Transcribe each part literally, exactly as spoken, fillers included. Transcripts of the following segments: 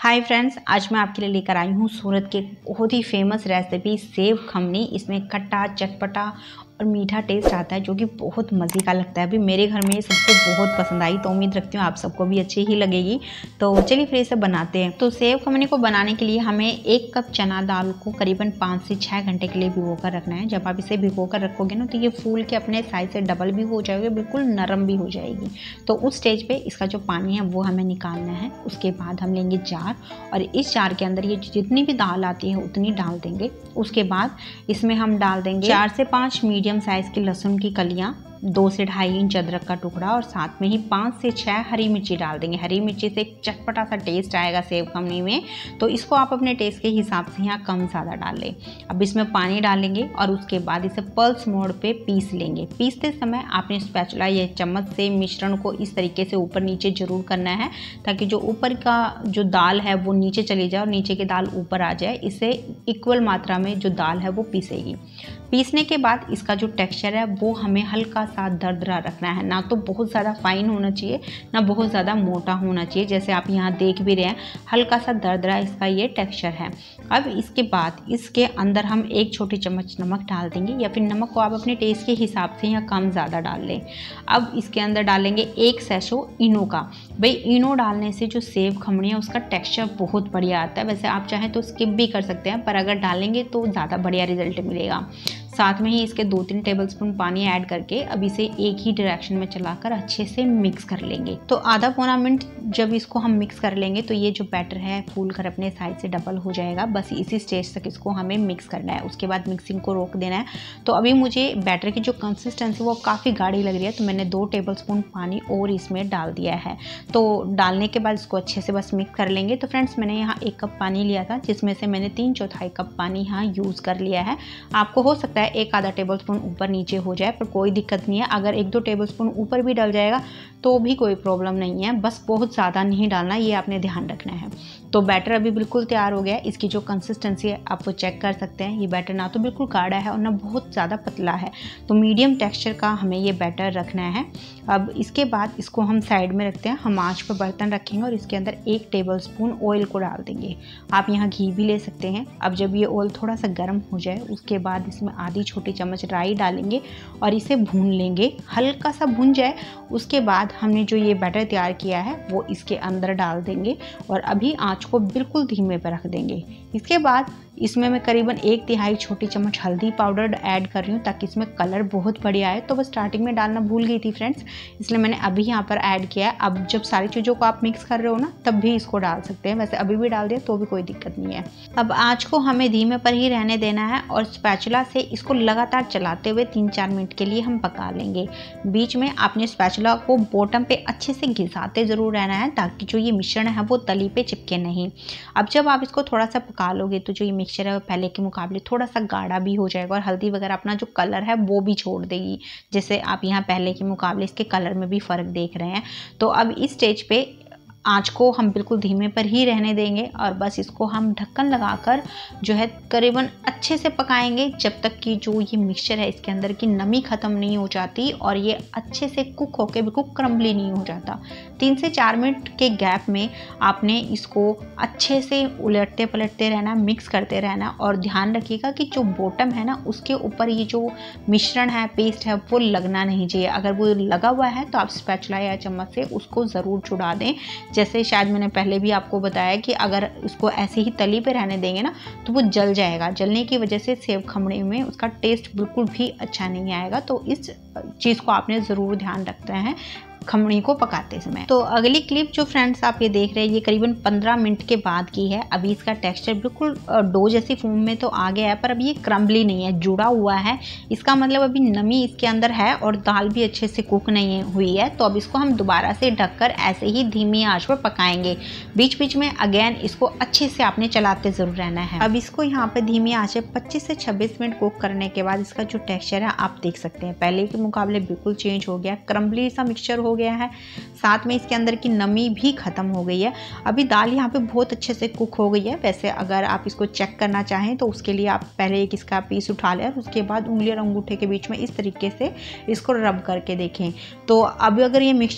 Hi friends, आज मैं आपके लिए लेकर आई हूँ सूरत के बहुत ही फेमस रेसिपी सेव खमनी। इसमें खट्टा, चटपटा और मीठा टेस्ट आता है जो कि बहुत मज़े का लगता है। अभी मेरे घर में ये सबको बहुत पसंद आई, तो उम्मीद रखती हूँ आप सबको भी अच्छी ही लगेगी। तो चलिए फिर इसे बनाते हैं। तो सेव खमनी को बनाने के लिए हमें एक कप चना दाल को करीबन पाँच से छः घंटे के लिए भिगो कर रखना है। जब आप इसे भिगो कर रखोगे ना तो ये फूल के अपने साइज से डबल भी हो जाएगी, बिल्कुल नरम भी हो जाएगी। तो उस स्टेज पे इसका जो पानी है वो हमें निकालना है। उसके बाद हम लेंगे जार और इस जार के अंदर ये जितनी भी दाल आती है उतनी डाल देंगे। उसके बाद इसमें हम डाल देंगे चार से पाँच मीडियम साइज़ की लहसुन की कलियाँ, दो से ढाई इंच अदरक का टुकड़ा और साथ में ही पाँच से छः हरी मिर्ची डाल देंगे। हरी मिर्ची से एक चटपटा सा टेस्ट आएगा सेव खमनी में, तो इसको आप अपने टेस्ट के हिसाब से यहाँ कम ज़्यादा डाल लें। अब इसमें पानी डालेंगे और उसके बाद इसे पल्स मोड पे पीस लेंगे। पीसते समय आपने स्पैचुला या चम्मच से मिश्रण को इस तरीके से ऊपर नीचे जरूर करना है ताकि जो ऊपर का जो दाल है वो नीचे चली जाए और नीचे की दाल ऊपर आ जाए। इससे इक्वल मात्रा में जो दाल है वो पीसेगी। पीसने के बाद इसका जो टेक्सचर है वो हमें हल्का सा दरदरा रखना है, ना तो बहुत ज़्यादा फाइन होना चाहिए ना बहुत ज़्यादा मोटा होना चाहिए। जैसे आप यहाँ देख भी रहे हैं हल्का सा दरदरा इसका ये टेक्सचर है। अब इसके बाद इसके अंदर हम एक छोटी चम्मच नमक डाल देंगे, या फिर नमक को आप अपने टेस्ट के हिसाब से या कम ज़्यादा डाल लें। अब इसके अंदर डालेंगे एक सैशो इनो का। भाई इनो डालने से जो सेव खमनी है उसका टेक्सचर बहुत बढ़िया आता है। वैसे आप चाहें तो स्किप भी कर सकते हैं, पर अगर डालेंगे तो ज़्यादा बढ़िया रिजल्ट मिलेगा। साथ में ही इसके दो तीन टेबलस्पून पानी ऐड करके अब इसे एक ही डायरेक्शन में चलाकर अच्छे से मिक्स कर लेंगे। तो आधा पौना मिनट जब इसको हम मिक्स कर लेंगे तो ये जो बैटर है फूल कर अपने साइज से डबल हो जाएगा। बस इसी स्टेज तक इसको हमें मिक्स करना है, उसके बाद मिक्सिंग को रोक देना है। तो अभी मुझे बैटर की जो कंसिस्टेंसी वो काफ़ी गाढ़ी लग रही है, तो मैंने दो टेबलस्पून पानी और इसमें डाल दिया है। तो डालने के बाद इसको अच्छे से बस मिक्स कर लेंगे। तो फ्रेंड्स, मैंने यहाँ एक कप पानी लिया था जिसमें से मैंने तीन चौथाई कप पानी यहाँ यूज़ कर लिया है। आपको हो सकता है एक आधा टेबलस्पून ऊपर नीचे हो जाए, पर कोई दिक्कत नहीं है। अगर एक दो टेबलस्पून ऊपर भी डल जाएगा तो भी कोई प्रॉब्लम नहीं है, बस बहुत ज़्यादा नहीं डालना, ये आपने ध्यान रखना है। तो बैटर अभी बिल्कुल तैयार हो गया है। इसकी जो कंसिस्टेंसी है आप वो चेक कर सकते हैं। ये बैटर ना तो बिल्कुल गाढ़ा है और ना बहुत ज़्यादा पतला है, तो मीडियम टेक्सचर का हमें ये बैटर रखना है। अब इसके बाद इसको हम साइड में रखते हैं। हम आँच पर बर्तन रखेंगे और इसके अंदर एक टेबलस्पून ऑयल को डाल देंगे। आप यहाँ घी भी ले सकते हैं। अब जब ये ऑयल थोड़ा सा गर्म हो जाए उसके बाद इसमें आधी छोटी चम्मच राई डालेंगे और इसे भून लेंगे। हल्का सा भून जाए उसके बाद हमने जो ये बैटर तैयार किया है वो इसके अंदर डाल देंगे और अभी आँच को बिल्कुल धीमे पर रख देंगे। इसके बाद इसमें मैं करीबन एक तिहाई छोटी चम्मच हल्दी पाउडर ऐड कर रही हूँ ताकि इसमें कलर बहुत बढ़िया आए। तो बस स्टार्टिंग में डालना भूल गई थी फ्रेंड्स, इसलिए मैंने अभी यहाँ पर ऐड किया है। अब जब सारी चीज़ों को आप मिक्स कर रहे हो ना तब भी इसको डाल सकते हैं, वैसे अभी भी डाल दिया तो भी कोई दिक्कत नहीं है। अब आँच को हमें धीमे पर ही रहने देना है और स्पैचुला से इसको लगातार चलाते हुए तीन चार मिनट के लिए हम पका लेंगे। बीच में आपने स्पैचुला को बॉटम पे अच्छे से घिसाते ज़रूर रहना है ताकि जो ये मिश्रण है वो तली पे चिपके नहीं। अब जब आप इसको थोड़ा सा पका लोगे तो जो ये मिक्सचर है वो पहले के मुकाबले थोड़ा सा गाढ़ा भी हो जाएगा और हल्दी वगैरह अपना जो कलर है वो भी छोड़ देगी। जैसे आप यहाँ पहले के मुकाबले इसके कलर में भी फ़र्क देख रहे हैं। तो अब इस स्टेज पे आँच को हम बिल्कुल धीमे पर ही रहने देंगे और बस इसको हम ढक्कन लगाकर जो है करीबन अच्छे से पकाएंगे जब तक कि जो ये मिक्सचर है इसके अंदर की नमी ख़त्म नहीं हो जाती और ये अच्छे से कुक होकर बिल्कुल क्रम्बली नहीं हो जाता। तीन से चार मिनट के गैप में आपने इसको अच्छे से उलटते पलटते रहना, मिक्स करते रहना और ध्यान रखिएगा कि जो बॉटम है ना उसके ऊपर ये जो मिश्रण है, पेस्ट है, वो लगना नहीं चाहिए। अगर वो लगा हुआ है तो आप स्पैचुला या चम्मच से उसको ज़रूर छुड़ा दें। जैसे शायद मैंने पहले भी आपको बताया कि अगर उसको ऐसे ही तली पे रहने देंगे ना तो वो जल जाएगा। जलने की वजह से सेव खमनी में उसका टेस्ट बिल्कुल भी अच्छा नहीं आएगा। तो इस चीज़ को आपने ज़रूर ध्यान रखना है खमनी को पकाते समय। तो अगली क्लिप जो फ्रेंड्स आप ये देख रहे हैं ये करीबन पंद्रह मिनट के बाद की है। अभी इसका टेक्सचर बिल्कुल डो जैसी फॉर्म में तो आ गया है, पर अभी ये क्रम्बली नहीं है, जुड़ा हुआ है। इसका मतलब अभी नमी इसके अंदर है और दाल भी अच्छे से कुक नहीं हुई है। तो अब इसको हम दोबारा से ढककर ऐसे ही धीमी आंच पर पकाएंगे। बीच बीच में अगेन इसको अच्छे से आपने चलाते ज़रूर रहना है। अब इसको यहाँ पर धीमी आंच पे पच्चीस से छब्बीस मिनट कुक करने के बाद इसका जो टेक्सचर है आप देख सकते हैं पहले के मुकाबले बिल्कुल चेंज हो गया, क्रम्बली सा मिक्सचर हो गया है। साथ में इसके अंदर की नमी भी खत्म हो गई है। अभी दाल यहाँ पे बहुत अच्छे से कुक हो गई है। वैसे अगर आप इसको चेक करना चाहें तो उसके लिए आप पहले एक इसका पीस उठा लें और उसके बाद उंगली और अंगूठे के बीच में इस तरीके से इसको रब करके देखें। तो अब अगर ये मिक्सचर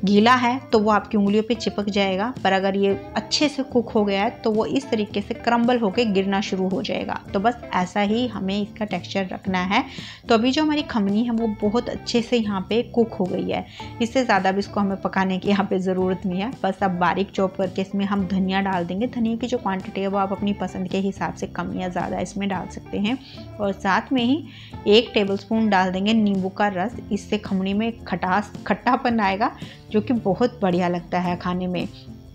गीला है तो वो आपकी उंगलियों पे चिपक जाएगा, पर अगर ये अच्छे से कुक हो गया है तो वो इस तरीके से क्रम्बल होके गिरना शुरू हो जाएगा। तो बस ऐसा ही हमें इसका टेक्सचर रखना है। तो अभी जो हमारी खमनी है वो बहुत अच्छे से यहाँ पे कुक हो गई है। इससे ज़्यादा भी इसको हमें पकाने की यहाँ पे ज़रूरत नहीं है। बस अब बारीक चॉप करके इसमें हम धनिया डाल देंगे। धनिया की जो क्वांटिटी है वो आप अपनी पसंद के हिसाब से कम या ज़्यादा इसमें डाल सकते हैं। और साथ में ही एक टेबलस्पून डाल देंगे नींबू का रस। इससे खमनी में खटास खट्टापन आएगा जो कि बहुत बढ़िया लगता है खाने में।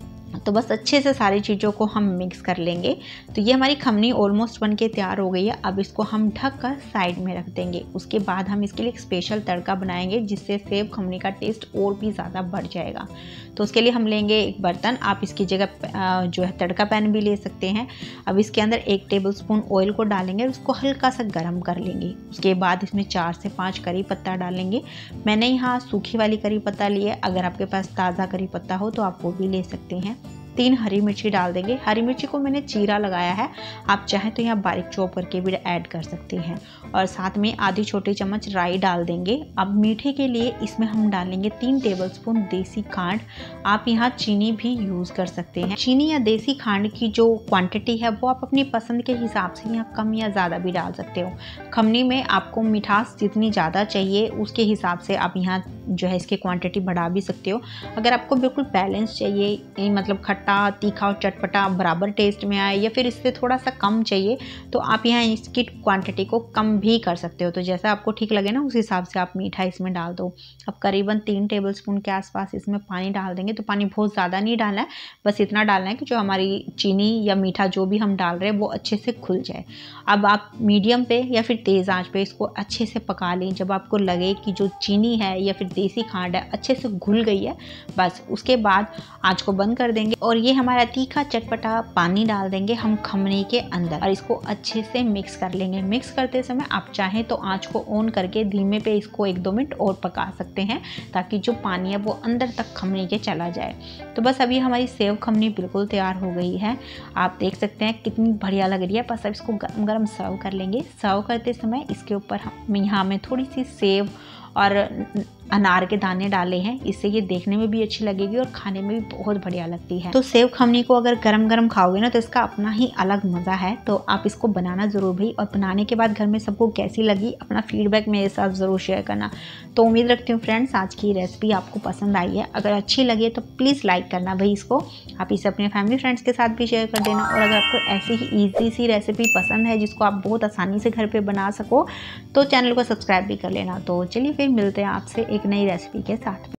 तो बस अच्छे से सारी चीज़ों को हम मिक्स कर लेंगे। तो ये हमारी खमनी ऑलमोस्ट बन के तैयार हो गई है। अब इसको हम ढक कर साइड में रख देंगे। उसके बाद हम इसके लिए एक स्पेशल तड़का बनाएंगे जिससे सेव खमनी का टेस्ट और भी ज़्यादा बढ़ जाएगा। तो उसके लिए हम लेंगे एक बर्तन, आप इसकी जगह जो है तड़का पैन भी ले सकते हैं। अब इसके अंदर एक टेबलस्पून ऑयल को डालेंगे और उसको हल्का सा गर्म कर लेंगे। उसके बाद इसमें चार से पाँच करी पत्ता डालेंगे। मैंने यहाँ सूखी वाली करी पत्ता ली है, अगर आपके पास ताज़ा करी पत्ता हो तो आप वो भी ले सकते हैं। तीन हरी मिर्ची डाल देंगे। हरी मिर्ची को मैंने चीरा लगाया है, आप चाहें तो यहाँ बारीक चॉप करके भी ऐड कर सकते हैं। और साथ में आधी छोटी चम्मच राई डाल देंगे। अब मीठे के लिए इसमें हम डालेंगे तीन टेबलस्पून देसी खांड। आप यहाँ चीनी भी यूज़ कर सकते हैं। चीनी या देसी खांड की जो क्वांटिटी है वो आप अपनी पसंद के हिसाब से यहाँ कम या ज़्यादा भी डाल सकते हो। खमनी में आपको मिठास जितनी ज़्यादा चाहिए उसके हिसाब से आप यहाँ जो है इसकी क्वांटिटी बढ़ा भी सकते हो। अगर आपको बिल्कुल बैलेंस चाहिए, मतलब खट्टा तीखा और चटपटा बराबर टेस्ट में आए, या फिर इससे थोड़ा सा कम चाहिए, तो आप यहाँ इसकी क्वांटिटी को कम भी कर सकते हो। तो जैसा आपको ठीक लगे ना उस हिसाब से आप मीठा इसमें डाल दो। अब करीबन तीन टेबलस्पून के आसपास इसमें पानी डाल देंगे। तो पानी बहुत ज़्यादा नहीं डालना है, बस इतना डालना है कि जो हमारी चीनी या मीठा जो भी हम डाल रहे हैं वो अच्छे से खुल जाए। अब आप मीडियम पे या फिर तेज़ आंच पे इसको अच्छे से पका लें। जब आपको लगे कि जो चीनी है या फिर देसी खांड है अच्छे से घुल गई है, बस उसके बाद आंच को बंद कर देंगे और ये हमारा तीखा चटपटा पानी डाल देंगे हम खमनी के अंदर और इसको अच्छे से मिक्स कर लेंगे। मिक्स करते समय आप चाहें तो आंच को ऑन करके धीमे पे इसको एक दो मिनट और पका सकते हैं ताकि जो पानी है वो अंदर तक खमनी के चला जाए। तो बस अभी हमारी सेव खमनी बिल्कुल तैयार हो गई है। आप देख सकते हैं कितनी बढ़िया लग रही है। बस अब इसको गरम गरम सर्व कर लेंगे। सर्व करते समय इसके ऊपर हम यहाँ में थोड़ी सी सेव और अनार के दाने डाले हैं, इससे ये देखने में भी अच्छी लगेगी और खाने में भी बहुत बढ़िया लगती है। तो सेव खमनी को अगर गरम गरम खाओगे ना तो इसका अपना ही अलग मज़ा है। तो आप इसको बनाना ज़रूर भी, और बनाने के बाद घर में सबको कैसी लगी अपना फीडबैक मेरे साथ ज़रूर शेयर करना। तो उम्मीद रखती हूँ फ्रेंड्स आज की रेसिपी आपको पसंद आई है। अगर अच्छी लगी तो प्लीज़ लाइक करना भाई इसको। आप इसे अपने फैमिली फ्रेंड्स के साथ भी शेयर कर देना। और अगर आपको ऐसी ही ईजी सी रेसिपी पसंद है जिसको आप बहुत आसानी से घर पर बना सको तो चैनल को सब्सक्राइब भी कर लेना। तो चलिए फिर मिलते हैं आपसे एक नई रेसिपी के साथ।